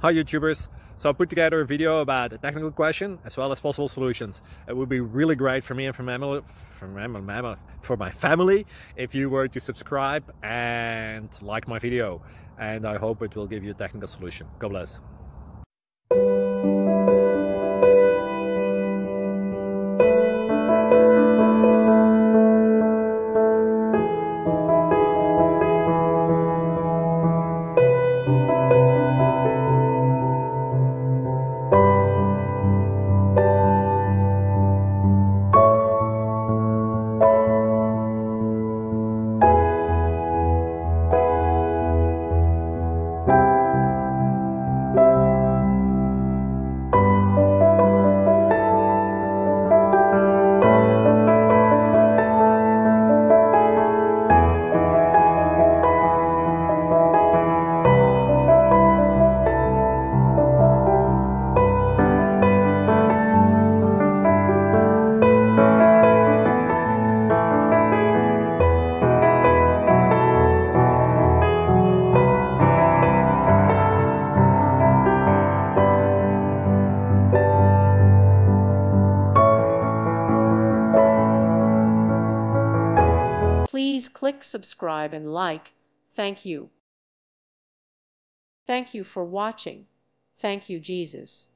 Hi YouTubers! So I put together a video about a technical question as well as possible solutions. It would be really great for me and for my family if you were to subscribe and like my video, and I hope it will give you a technical solution. God bless. Please click subscribe and like. Thank you. Thank you for watching. Thank you, Jesus.